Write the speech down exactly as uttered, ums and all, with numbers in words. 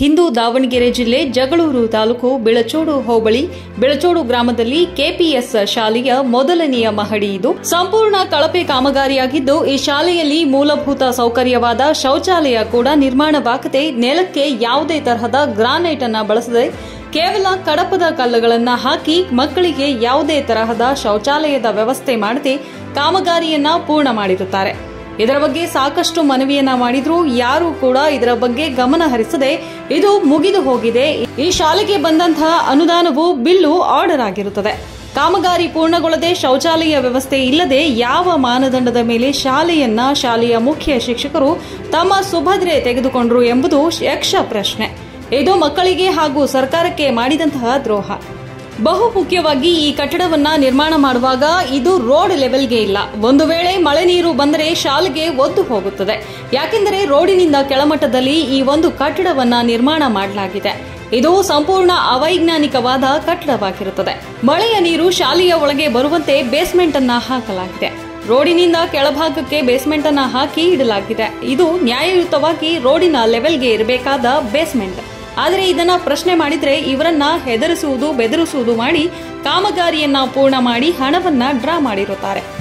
ಇಂದು ದಾವಣಗೆರೆ ಜಿಲ್ಲೆ ಜಗಳೂರು ತಾಲೂಕು ಬಿಳಚೋಡು ಹೋಬಳಿ ಬಿಳಚೋಡು ಗ್ರಾಮದಲ್ಲಿ ಕೆಪಿಎಸ್ ಶಾಲೆಯ ಮೊದಲನೆಯ ಮಹಡಿ ಇದು ಸಂಪೂರ್ಣ ಕಳಪೆ ಕಾಮಗಾರಿಯಾಗಿದ್ದು ಈ ಶಾಲೆಯಲ್ಲಿ ಮೂಲಭೂತ ಸೌಕರ್ಯವಾದ ಶೌಚಾಲಯ ಕೂಡ ನಿರ್ಮಾಣವಾಗದೆ ನೆಲಕ್ಕೆ ಯಾವುದೇ ತರಹದ ಗ್ರಾನೈಟ್ ಅನ್ನು ಬಳಸದೆ ಕೇವಲ ಕಡಪದ ಕಲ್ಲುಗಳನ್ನು ಹಾಕಿ ಮಕ್ಕಳಿಗೆ ಯಾವುದೇ ತರಹದ ಶೌಚಾಲಯದ ವ್ಯವಸ್ಥೆ ಮಾಡದೆ ಕಾಮಗಾರಿಯನ್ನ ಪೂರ್ಣ ಮಾಡಿರುತ್ತಾರೆ. ಇದರ ಬಗ್ಗೆ ಸಾಕಷ್ಟು ಮನವಿಯನ್ನ ಮಾಡಿದ್ರೂ ಯಾರೂ ಕೂಡ ಇದರ ಬಗ್ಗೆ ಗಮನ ಹರಿಸದೆ ಇದು ಮುಗಿದು ಹೋಗಿದೆ. ಈ ಶಾಲೆಗೆ ಬಂದಂತಹ ಅನುದಾನವು ಬಿಲ್ಲು ಆರ್ಡರ್ ಆಗಿರುತ್ತದೆ. ಕಾಮಗಾರಿ ಪೂರ್ಣಗೊಳ್ಳದೆ ಶೌಚಾಲಯ ವ್ಯವಸ್ಥೆ ಇಲ್ಲದೆ ಯಾವ ಮಾನದಂಡದ ಮೇಲೆ ಶಾಲೆಯನ್ನ ಶಾಲೆಯ ಮುಖ್ಯ ಶಿಕ್ಷಕರು ತಮ್ಮ ಸುಭದ್ರೆ ತೆಗೆದುಕೊಂಡರು ಎಂಬುದು ಯಕ್ಷ ಪ್ರಶ್ನೆ. ಇದು ಮಕ್ಕಳಿಗೆ ಹಾಗೂ ಸರ್ಕಾರಕ್ಕೆ ಮಾಡಿದಂತಹ ದ್ರೋಹ. ಬಹು ಮುಖ್ಯವಾಗಿ ಈ ಕಟ್ಟಡವನ್ನ ನಿರ್ಮಾಣ ಮಾಡುವಾಗ ಇದು ರೋಡ್ ಲೆವೆಲ್ಗೆ ಇಲ್ಲ. ಒಂದು ವೇಳೆ ಮಳೆ ನೀರು ಬಂದರೆ ಶಾಲೆಗೆ ಒದ್ದು ಹೋಗುತ್ತದೆ. ಯಾಕೆಂದರೆ ರೋಡಿನಿಂದ ಕೆಳಮಟ್ಟದಲ್ಲಿ ಈ ಒಂದು ಕಟ್ಟಡವನ್ನ ನಿರ್ಮಾಣ ಮಾಡಲಾಗಿದೆ. ಇದು ಸಂಪೂರ್ಣ ಅವೈಜ್ಞಾನಿಕವಾದ ಕಟ್ಟಡವಾಗಿರುತ್ತದೆ. ಮಳೆಯ ನೀರು ಶಾಲೆಯ ಒಳಗೆ ಬರುವಂತೆ ಬೇಸ್ಮೆಂಟ್ ಅನ್ನ ಹಾಕಲಾಗಿದೆ. ರೋಡಿನಿಂದ ಕೆಳಭಾಗಕ್ಕೆ ಬೇಸ್ಮೆಂಟ್ ಅನ್ನ ಹಾಕಿ ಇಡಲಾಗಿದೆ. ಇದು ನ್ಯಾಯಯುತವಾಗಿ ರೋಡಿನ ಲೆವೆಲ್ಗೆ ಇರಬೇಕಾದ ಬೇಸ್ಮೆಂಟ್. ಆದರೆ ಇದನ್ನ ಪ್ರಶ್ನೆ ಮಾಡಿದ್ರೆ ಇವರನ್ನ ಹೆದರಿಸುವುದು ಬೆದರಿಸುವುದು ಮಾಡಿ ಕಾಮಗಾರಿಯನ್ನ ಪೂರ್ಣ ಮಾಡಿ ಹಣವನ್ನ ಡ್ರಾ ಮಾಡಿರುತ್ತಾರೆ.